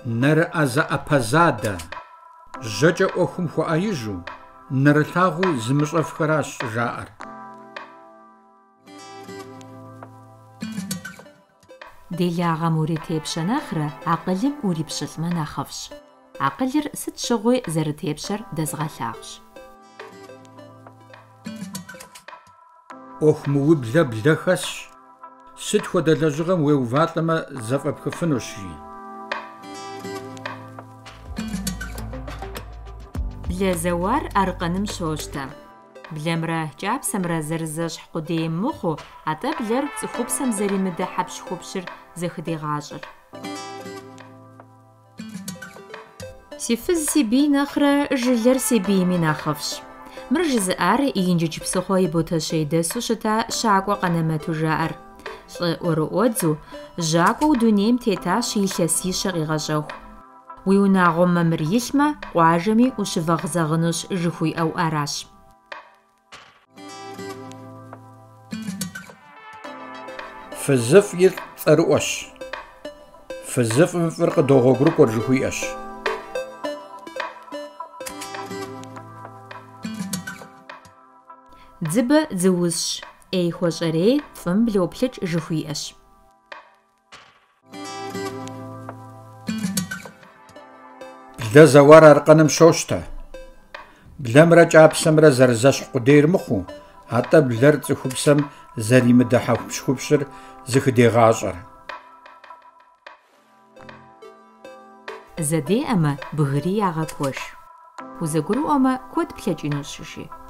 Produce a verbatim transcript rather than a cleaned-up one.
Нэрыӏэ зэӏэпэзадэ, жьэкӏэ ӏуэхум хуэӏэижу, нэрылъагъуу зымыщӏэфхэращ жаӏэр. Делагъэм уритепщэ нэхърэ, акъылым урипщылӏмэ нэхъыфӏщ. Акъылыр сыт щыгъуи зэрытепщэр дэзгъэлъагъущ. Ӏуэхумыублэ блэ хэсщ, сыт хуэдэ лэжьыгъэм уеувалӏэмэ зэфӏэпхыфынущ, жи. Блэ зэуар аркъыным щощтэ. Блэмрэ кӏапсэмрэ зэрызэщхь къудейм мыхъуу, атӏэ блэр цӏыхупсэм зэримыдэ хьэпщхупщыр зэхыдегъащӏэр. Си фыз си бий нэхърэ жылэр си бийми нэхъыфӏщ. Мыр жызыӏар инджыкӏ псыхъуэ и ботэщей дэсу щыта щакӏуэ къэнэмэту жаӏэр. Лӏы ӏуэрыӏуэдзу, жьакӏуэу дунейм тетащ илъэсищэ къигъэщӏэху. Уи унагъуэм мэмыр илъмэ, къуажэми ущывэгъзэгъынущ жыхуиӏэу аращ. ФызыфӀ итӀ цӀэрыӀуэщ. ФызыфӀым фӀыр къыдогъуэгурыкӀуэр жыхуиӏэщ. Дзыбэ дзыузщ. Ӏей хуэщӏэрей фӀым блоплъыкӏ жыхуиӏэщ. Блэ зэуар аркъыным щощтэ. Блэмрэ кӀапсэмрэ зэрызэщхь къудейр мыхъуу, атӏэ блэр цӏыхупсэм зэримыдэ хьэпщхупщыр зыхыдегъащӏэр. Зэдеӏэмэ, бгыри ягъэкӏуэж. Узэгурыӏуэмэ, куэд плъэкӏынущ, жи.